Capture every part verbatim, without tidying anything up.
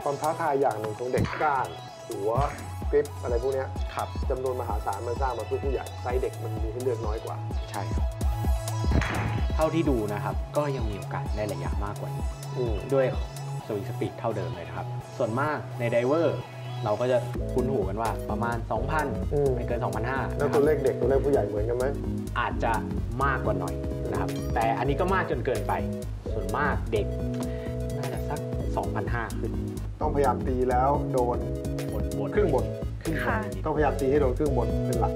ความท้าทายอย่างหนึ่งของเด็กก้านหัวกริปอะไรพวกนี้ครับจำนวนมหาศาลมันสร้างมาเพื่อผู้ใหญ่ไซส์เด็กมันมีให้เลือกน้อยกว่าใช่ครับเท่าที่ดูนะครับก็ยังมีโอกาสได้ระยะมากกว่านี้ด้วยสวิงสปีดเท่าเดิมเลยนะครับส่วนมากในไดเวอร์เราก็จะคุ้นหูกันว่าประมาณ สองพัน ไม่เกิน สองพันห้าร้อยแล้วตัวเลขเด็กตัวเลขผู้ใหญ่เหมือนกันไหมอาจจะมากกว่าหน่อยนะครับแต่อันนี้ก็มากจนเกินไปส่วนมากเด็กน่าจะสัก สองพันห้าร้อย ขึ้นต้องพยายามตีแล้วโดนบนบนครึ่งบนครึ่งบนต้องพยายามตีให้โดนครึ่งบนเป็นหลัก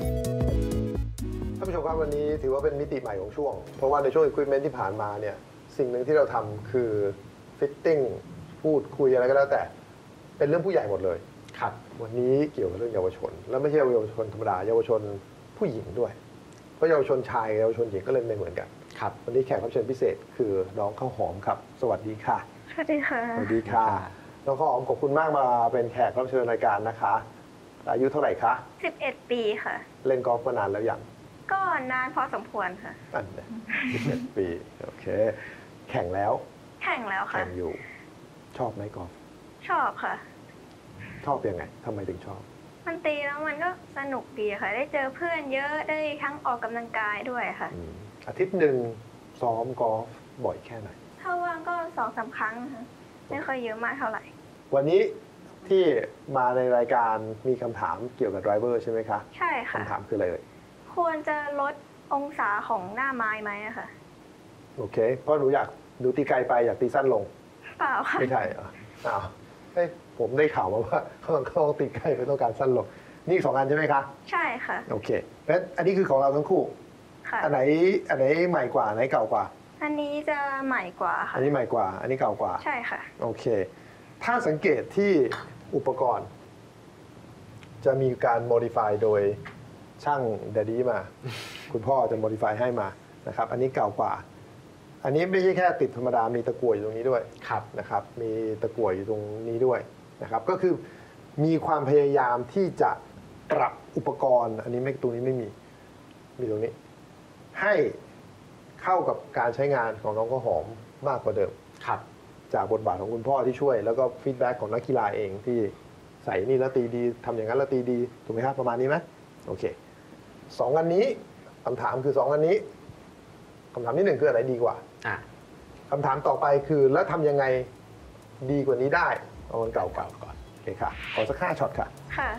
ท่านผู้ชมครับวันนี้ถือว่าเป็นมิติใหม่ของช่วงเพราะว่าในช่วง Equipment ที่ผ่านมาเนี่ยสิ่งหนึ่งที่เราทำคือ Fitting พูดคุยอะไรก็แล้วแต่เป็นเรื่องผู้ใหญ่หมดเลยครับวันนี้เกี่ยวกับเรื่องเยาวชนแล้วไม่ใช่เยาวชนธรรมดาเยาวชนผู้หญิงด้วยเพราะเยาวชนชายกับเยาวชนหญิงก็เล่นไม่เหมือนกันครับวันนี้แขกรับเชิญพิเศษคือน้องข้าวหอมครับสวัสดีค่ะสวัสดีค่ะสวัสดีค่ะน้องข้าวหอมขอบคุณมากมาเป็นแขกรับเชิญรายการนะคะอายุเท่าไหร่คะสิบเอ็ดปีค่ะเล่นกอล์ฟมานานแล้วยังก็นานพอสมควรค่ะอันนี้สิบเอ็ดปีโอเคแข่งแล้วแข่งแล้วค่ะแข่งอยู่ชอบไหมกอล์ฟชอบค่ะชอบยังไงทำไมถึงชอบมันตีแล้วมันก็สนุกดีค่ะได้เจอเพื่อนเยอะได้ทั้งออกกำลังกายด้วยค่ะอาทิตย์หนึ่งซ้อมกอล์ฟบ่อยแค่ไหนถ้าว่างก็สองสามครั้งค่ะไม่ค่อยเยอะมากเท่าไหร่วันนี้ที่มาในรายการมีคำถามเกี่ยวกับไดรเวอร์ใช่ไหมคะใช่ค่ะคำถามคืออะไรเอ่ยควรจะลดองศาของหน้าไม้ไหมอะค่ะโอเคเพราะหนูอยากดูตีไกลไปอยากตีสั้นลงเปล่าค่ะไม่ใช่เหรออ้าวเฮ้ยผมได้ข่าวมาว่าเขาเขาตีไกลไปต้องการสั้นลงนี่สองอันใช่ไหมคะใช่ค่ะโอเคแล้วอันนี้คือของเราทั้งคู่ค่ะอันไหนอันไหนใหม่กว่าอันไหนเก่ากว่าอันนี้จะใหม่กว่าค่ะอันนี้ใหม่กว่าอันนี้เก่ากว่าใช่ค่ะโอเคถ้าสังเกตที่อุปกรณ์จะมีการโมดิฟายโดยช่างเดดดี้มาคุณพ่อจะโมดิฟายให้มานะครับอันนี้เก่ากว่าอันนี้ไม่ใช่แค่ติดธรรมดามีตะกั่วอยู่ตรงนี้ด้วยนะครับมีตะกั่วอยู่ตรงนี้ด้วยนะครับก็คือมีความพยายามที่จะปรับอุปกรณ์อันนี้ไม่ตรงนี้ไม่มีมีตรงนี้ให้เข้ากับการใช้งานของน้องข้าวหอมมากกว่าเดิมครับจากบทบาทของคุณพ่อที่ช่วยแล้วก็ฟีดแบ็กของนักกีฬาเองที่ใส่นี่แล้วตีดีทำอย่างนั้นแล้วตีดีถูกไหมครับประมาณนี้ไหมโอเคสองอันนี้คำถามคือสองอันนี้คำถามที่หนึ่งคืออะไรดีกว่าคำถามต่อไปคือแล้วทำยังไงดีกว่านี้ได้เอามันเก่าๆก่อนโอเคค่ะขอสักห้าช็อตค่ะค่ะ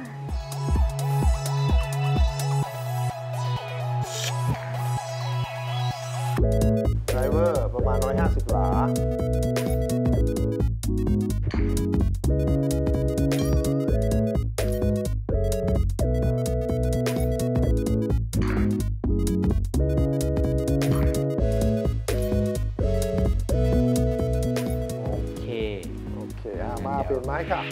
ไดรเวอร์ประมาณหนึ่งร้อยห้าสิบหลาเปลี่ยนไม้ค่ะ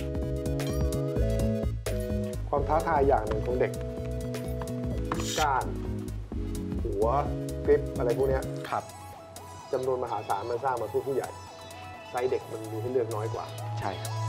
ความท้าทายอย่างหนึ่งของเด็กก้านหัวกริปอะไรพวกนี้ครับจำนวนมหาศาลมันสร้างมาเพื่อผู้ใหญ่ไซส์เด็กมันมีให้เลือกน้อยกว่าใช่ครับ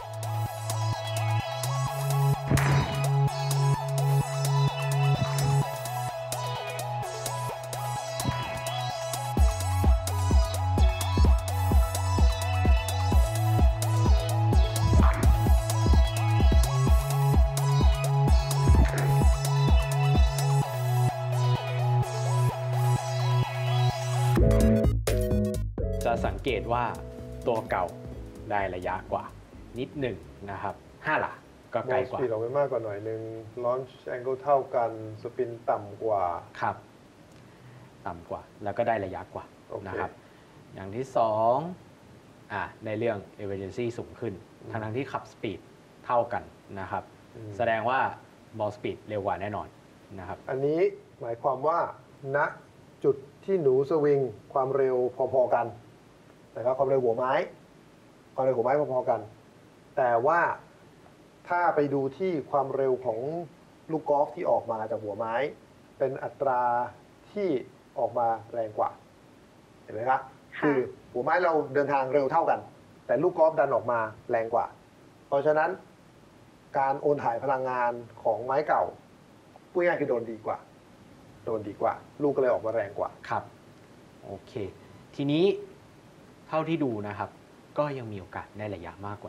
จะสังเกตว่าตัวเก่าได้ระยะกว่านิดหนึ่งนะครับห้าหลาก็ไกลกว่าสปีดออกไปมากกว่าหน่อยนึงลอนช์แองเกิลเท่ากันสปินต่ำกว่าครับต่ำกว่าแล้วก็ได้ระยะกว่า okay. นะครับอย่างที่สองอ่าในเรื่อง efficiency สูงขึ้นทั้งทั้งที่ขับสปีดเท่ากันนะครับแสดงว่าบอลสปีดเร็วกว่าแน่นอนนะครับอันนี้หมายความว่าณจุดที่หนูสวิงความเร็วพอๆกันนะครับความเร็วหัวไม้ความเร็วหัวไม้พอๆกันแต่ว่าถ้าไปดูที่ความเร็วของลูกกอล์ฟที่ออกมาจากหัวไม้เป็นอัตราที่ออกมาแรงกว่าเห็นไหมครับคือหัวไม้เราเดินทางเร็วเท่ากันแต่ลูกกอล์ฟดันออกมาแรงกว่าเพราะฉะนั้นการโอนถ่ายพลังงานของไม้เก่าพูดง่ายๆคือโดนดีกว่าโดนดีกว่าลูกก็เลยออกมาแรงกว่าครับโอเคทีนี้เท่าที่ดูนะครับก็ยังมีโอกาสได้ระยะมากกว่านี้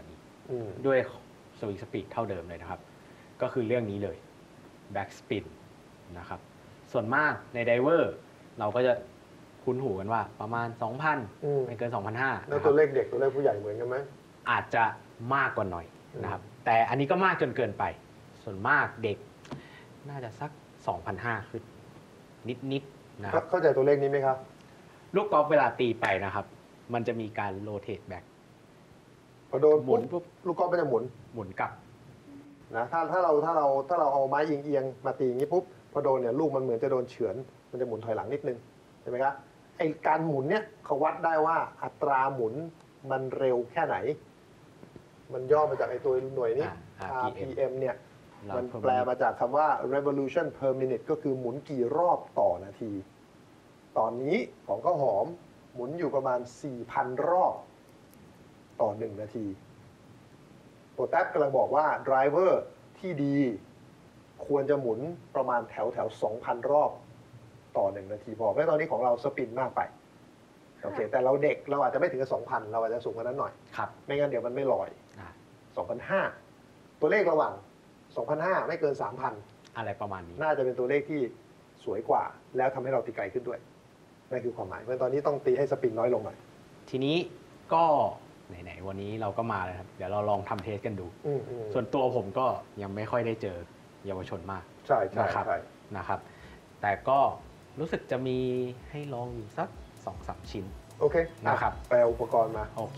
อืมด้วยสวิงสปีดเท่าเดิมเลยนะครับ ก็คือเรื่องนี้เลยแบ็กสปินนะครับ ส่วนมากในไดเวอร์เราก็จะคุ้นหูกันว่าประมาณ สองพันอืมไม่เกิน สองพันห้าร้อยแล้วนะคตัรัวบเลขเด็กตัวเลขผู้ใหญ่เหมือนกันไหมอาจจะมากกว่าหน่อยนะครับ แต่อันนี้ก็มากจนเกินไป ส่วนมากเด็กน่าจะสัก สองพันห้าร้อย ขึ้นนิดๆนะครับเข้าใจตัวเลขนี้ไหมครับลูกกอล์ฟเวลาตีไปนะครับ มันจะมีการโรเตทแบ็กพอโดนหมุนปุ๊บลูกกอล์ฟมันจะหมุนหมุนกลับนะถ้าถ้าเราถ้าเราถ้าเราเอาไม้เอียงๆมาตีอย่างนี้ปุ๊บพอโดนเนี่ยลูกมันเหมือนจะโดนเฉือนมันจะหมุนถอยหลังนิดนึงใช่ไหมครับไอการหมุนเนี่ยเขาวัดได้ว่าอัตราหมุนมันเร็วแค่ไหน มันย่อมาจากไอตัวหน่วยนี้อ่าอาร์ พี เอ็ม เนี่ยเรามันเพิ่มแปลมาจากคำว่า revolution per minute ก็คือหมุนกี่รอบต่อนาที ตอนนี้ของข้าวหอมหมุนอยู่ประมาณ สี่พัน รอบต่อหนึ่งนาทีโปรแทบกำลังบอกว่า driver ที่ดีควรจะหมุนประมาณแถวแถว สองพัน รอบต่อหนึ่งนาทีพอเพราะตอนนี้ของเราสปินมากไป โอเค แต่เราเด็กเราอาจจะไม่ถึงกับ สองพัน เราอาจจะสูงกว่านั้นหน่อยครับไม่งั้นเดี๋ยวมันไม่ลอยอ่าสองพันห้าร้อย ตัวเลขระหว่าง สองพันห้าร้อย ไม่เกิน สามพันอะไรประมาณนี้น่าจะเป็นตัวเลขที่สวยกว่า แล้วทำให้เราตีไกลขึ้นด้วยนั่นคือความหมายเพราะฉะนั้นตอนนี้ต้องตีให้สปินน้อยลงหน่อยทีนี้ก็ไหนๆวันนี้เราก็มาแล้วครับ เดี๋ยวเราลองทำเทสกันดูอืมอืมส่วนตัวผมก็ยังไม่ค่อยได้เจอเยาวชนมากใช่ใช่นะครับใช่นะครับ แต่ก็รู้สึกจะมีให้ลองอยู่สัก สองสาม ชิ้นโอเคนะครับไปเอาอุปกรณ์มาโอเค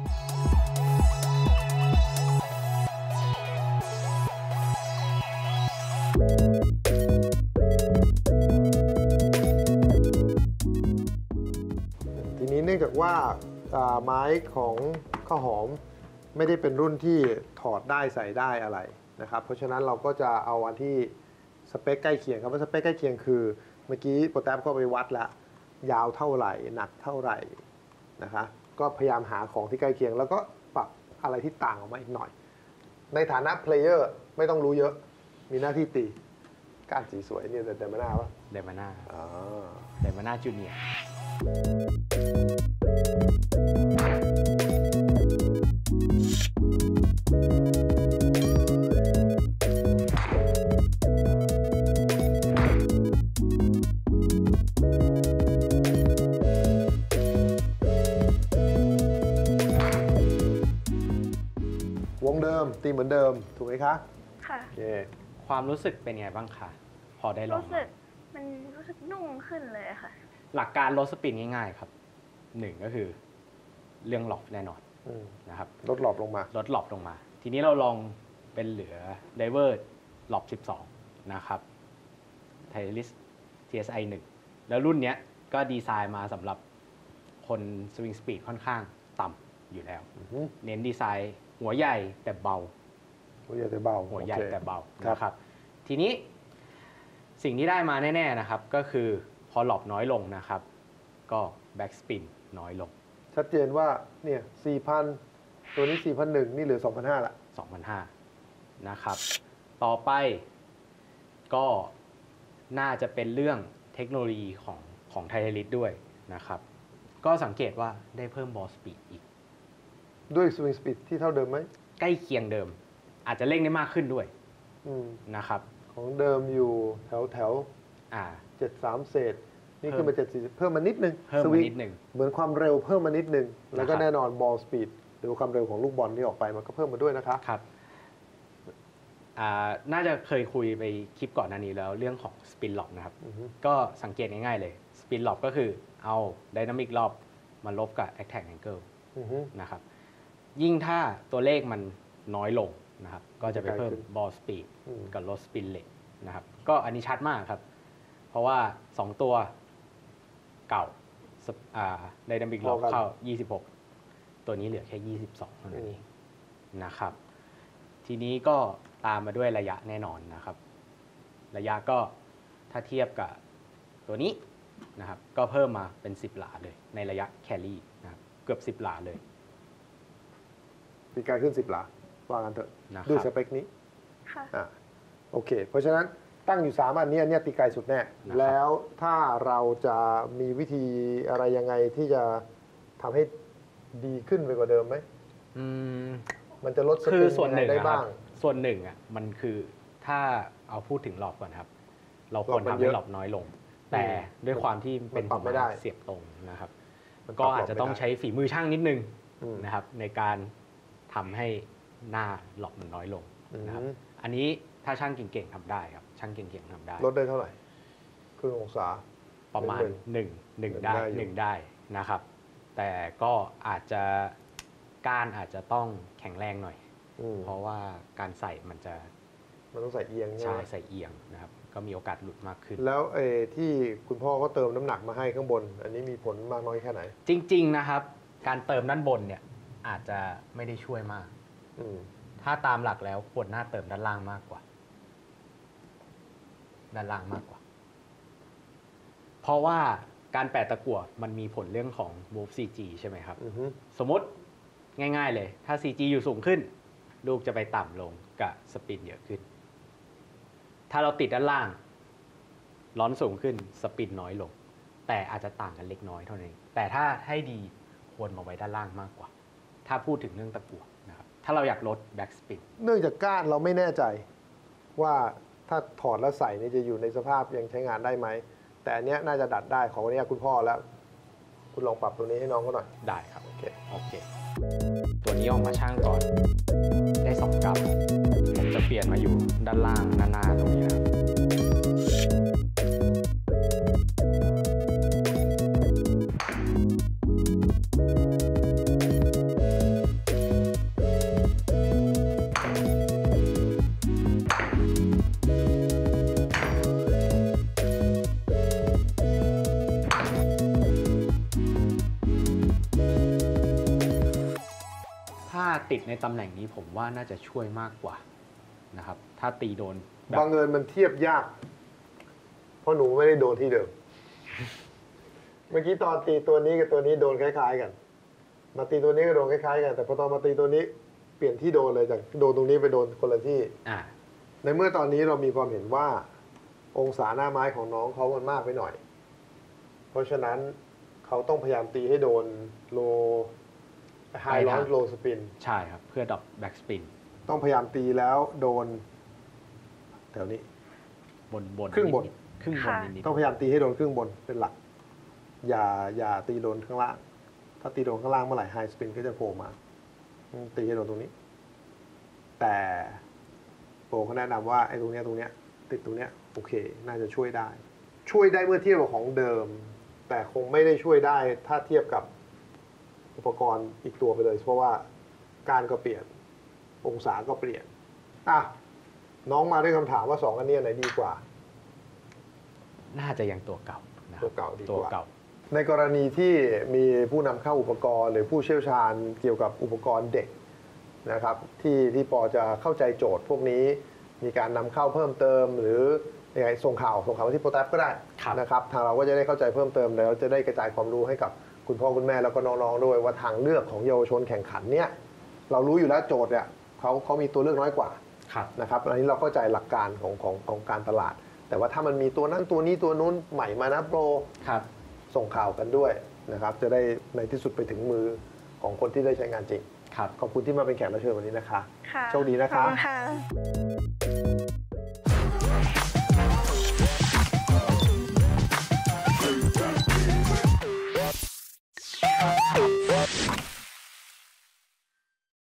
ทีนี้เนื่องจากว่าอ่าไม้ของข้าวหอมไม่ได้เป็นรุ่นที่ถอดได้ใส่ได้อะไรนะครับ เพราะฉะนั้นเราก็จะเอาอันที่สเปคใกล้เคียงครับว่าสเปคใกล้เคียงคือเมื่อกี้โปรแทบก็ไปวัดแล้วยาวเท่าไหร่หนักเท่าไหร่นะคะก็พยายามหาของที่ใกล้เคียง แล้วก็ปรับอะไรที่ต่างออกมาอีกหน่อย ในฐานะเพลเยอร์ไม่ต้องรู้เยอะมีหน้าที่ตีการสีสวยเนี่ยแต่แต่ไม่น่าวะเดมาน่าอ่าเดมาน่าจูเนียร์วงเดิมตีเหมือนเดิมถูกไหมคะค่ะโอเคความรู้สึกเป็นไงบ้างคะ พอได้ลองรู้มาสึกมันรู้สึกนุ่มขึ้นเลยค่ะหลักการลดสปินง่ายๆครับหนึ่งก็คือเรื่องหลอบแน่นอนอืมนะครับลดหลอบลงมาลดหลอบลงมา ทีนี้เราลองเป็นเหลือไดเวอร์หลอบสิบสองนะครับไทลิส ที เอส ไอ หนึ่ง แล้วรุ่นเนี้ยก็ดีไซน์มาสำหรับคนสวิงสปีดค่อนข้างต่ำอยู่แล้วอือฮึเน้นดีไซน์หัวใหญ่แต่เบาหัวใหญ่แต่เบาหัวใหญ่โอเคแต่เบาครับนะครับ ทีนี้สิ่งที่ได้มาแน่ๆนะครับ ก็คือพอหลอบน้อยลงนะครับ ก็แบ็กสปินน้อยลงชัดเจนว่าเนี่ยสี่พันตัวนี้สี่พันหนึ่งนี่เหลือสองพันห้าละสองพันห้าร้อย นะครับ ต่อไปก็น่าจะเป็นเรื่องเทคโนโลยีของของไทลิสด้วยนะครับ ก็สังเกตว่าได้เพิ่มบอลสปีดอีกด้วยสวิงสปีดที่เท่าเดิมไหมใกล้เคียงเดิม อาจจะเร่งได้มากขึ้นด้วยอืมนะครับของเดิมอยู่แถวแถวอ่าเจ็ดสามเศษ นี่เพิ่มขึ้นมาเจ็ดสี่เพิ่มมานิดนึงเพิ่มสมาวิงนิดหนึ่งเหมือนความเร็วเพิ่มมานิดนึง แล้วก็นะครับแน่นอนบอลสปีดหรือความเร็วของลูกบอลที่ออกไปมันก็เพิ่มมาด้วยนะคะครับอ่าน่าจะเคยคุยไปคลิปก่อนหน้านี้แล้วเรื่องของสปินล็อบนะครับอือฮึก็สังเกตง่ายๆเลยสปินล็อบก็คือเอาไดนามิกล็อบมาลบกับ Attack Angle อือฮึนะครับ ยิ่งถ้าตัวเลขมันน้อยลงนะครับ ก็จะไปเพิ่มไกลขึ้นบอลสปีดอืมกับลดสปินเลทนะครับ ก็อันนี้ชัดมากครับ เพราะว่า สอง ตัวเก่าไดนามิกล็อบเข้า ยี่สิบหก ตัวนี้เหลือแค่ ยี่สิบสองเท่านั้นเองนะครับ ทีนี้ก็ตามมาด้วยระยะแน่นอนนะครับ ระยะก็ถ้าเทียบกับตัวนี้นะครับ ก็เพิ่มมาเป็น สิบ หลาเลยในระยะแครี่นะครับเกือบ สิบ หลาเลยตีไกลขึ้นสิบหลาว่ากันเถอะนะครับด้วยสเปคนี้ค่ะอ่ะโอเค เพราะฉะนั้นตั้งอยู่สามอันเนี้ยเนี่ยตีไกลสุดแน่นะครับแล้วถ้าเราจะมีวิธีอะไรยังไงที่จะทำให้ดีขึ้นไปกว่าเดิมไหมอืมมันจะลดสคืปิอน ส่วนหนึ่งได้อะครับ้างส่วนหนึ่งอ่ะมันคือถ้าเอาพูดถึงหลอบก่อนครับ เราควรหลอบมันทำเยให้อะหลอบน้อยลง แต่ด้วยความที่เป็นมันปรับไม่ได้เสียบตรงนะครับมันปก็รับอาจจะต้องไม่ได้ใช้ฝีมือช่างนิดนึงอืมนะครับ ในการทำให้หน้าหลอบมันน้อยลงนะครับอืมอันนี้ถ้าช่างเก่งๆทำได้ครับ ช่างเก่งๆทำได้ลดได้เท่าไหร่ครึ่งองศาประมาณหนึ่งหนึ่งหนึ่งหนึ่งได้ได้อยู่หนึ่งได้นะครับ แต่ก็อาจจะก้านอาจจะต้องแข็งแรงหน่อยอืมเพราะว่าการใส่มันจะมันต้องใส่เอียงใช่ใช่ไหมใส่เอียงนะครับ ก็มีโอกาสหลุดมากขึ้นแล้วเออที่คุณพ่อก็เติมน้ำหนักมาให้ข้างบน อันนี้มีผลมากน้อยแค่ไหนจริงๆนะครับ การเติมด้านบนเนี่ยอาจจะไม่ได้ช่วยมากอืมถ้าตามหลักแล้วควรหน้าเติมด้านล่างมากกว่า ด้านล่างมากกว่า เพราะว่าการแปะตะกั่วมันมีผลเรื่องของ move ซี จี ใช่ไหมครับอือฮึสมมติง่ายๆเลย ถ้า ซี จี อยู่สูงขึ้น ลูกจะไปต่ำลงกับสปินเยอะขึ้น ถ้าเราติดด้านล่างร้อนสูงขึ้นสปินน้อยลง แต่อาจจะต่างกันเล็กน้อยเท่านั้นเองแต่ถ้าให้ดีควรมาไว้ด้านล่างมากกว่า ถ้าพูดถึงเรื่องตะกั่วนะครับ ถ้าเราอยากลดแบ็กสปินเนื่องจากก้านเราไม่แน่ใจว่าถ้าถอดแล้วใส่นี่จะอยู่ในสภาพยังใช้งานได้ไหม แต่อันเนี้ยน่าจะดัดได้ของวันนี้คุณพ่อแล้ว คุณลองปรับตัวนี้ให้น้องเขาหน่อยได้ครับโอเคโอเค ตัวนี้ออกมาช่างก่อน ได้สองกรัมผมจะเปลี่ยนมาอยู่ด้านล่างหน้าๆตรงนี้นะครับ ถ้าติดในตำแหน่งนี้ผมว่าน่าจะช่วยมากกว่านะครับ ถ้าตีโดนแบบบางเอิญมันเทียบยาก เพราะหนูไม่ได้โดนที่เดิม เมื่อกี้ตอนตีตัวนี้กับตัวนี้โดนคล้ายๆกัน มาตีตัวนี้ก็โดนคล้ายๆกัน แต่พอตอนมาตีตัวนี้เปลี่ยนที่โดนเลยจากโดนตรงนี้ไปโดนคนละที่อ่าในเมื่อตอนนี้เรามีความเห็นว่า องศาหน้าไม้ของน้องเขามันมากไปหน่อย เพราะฉะนั้นเขาต้องพยายามตีให้โดนโลไฮไปร้อทาน งโลสปินใช่ครับ เพื่อดรอปแบ็กสปินต้องพยายามตีแล้วโดนแถวนี้บนบนครึ่งบนดๆครึ่งบนค่ะนิดต้องพยายามตีให้โดนครึ่งบนเป็นหลัก อย่าอย่าตีโดนข้างล่าง ถ้าตีโดนข้างล่างเมื่อไหร่ไฮสปินก็จะโผล่มาอืมตีให้โดนตรงนี้ แต่โปรเขาแนะนำว่าไอ้ตรงเนี้ยตรงเนี้ยติดตรงเนี้ยโอเค น่าจะช่วยได้ ช่วยได้เมื่อเทียบกับของเดิม แต่คงไม่ได้ช่วยได้ถ้าเทียบกับอุปกรณ์อีกตัวไปเลย เพราะว่าการก็เปลี่ยน องศาก็เปลี่ยนอ่ะน้องมาด้วยคำถามว่าสองอันนี้อันไหนดีกว่าๆน่าจะยังตัวเก่านะคตัรับวเก่าดีกว่าตัวเก่าในกรณีที่มีผู้นำเข้าอุปกรณ์ หรือผู้เชี่ยวชาญเกี่ยวกับอุปกรณ์เด็กนะครับ ที่ที่ปอจะเข้าใจโจทย์พวกนี้มีการนำเข้าเพิ่มเติม หรือยังไงส่งข่าวส่งข่าวมาที่โปรแทบก็ได้ครับนะครับทางเราก็จะได้เข้าใจเพิ่มเติมแล้วจะได้กระจายความรู้ให้กับคุณพ่อคุณแม่แล้วก็น้องๆด้วยว่าทางเลือกของเยาวชนแข่งขันเนี่ยเรารู้อยู่แล้วโจทย์เนี่ยเขาเขามีตัวเลือกน้อยกว่าครับนะครับอันนี้เราเข้าใจหลักการของของของการตลาด แต่ว่าถ้ามันมีตัวนั้นตัวนี้ตัวนู้นใหม่มานะโปรครับส่งข่าวกันด้วยนะครับ จะได้ในที่สุดไปถึงมือของคนที่ได้ใช้งานจริงครับขอบคุณที่มาเป็นแขกรับเชิญวันนี้นะคะค่ะโชคดีนะคะขอบณค่ะ